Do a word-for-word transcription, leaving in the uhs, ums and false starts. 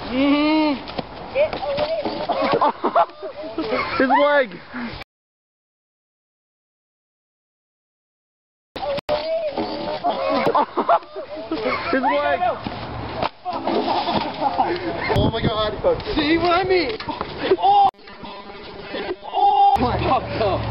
Mm. Get away. His leg. His leg. Oh my god. See what I mean? Oh! Oh my god.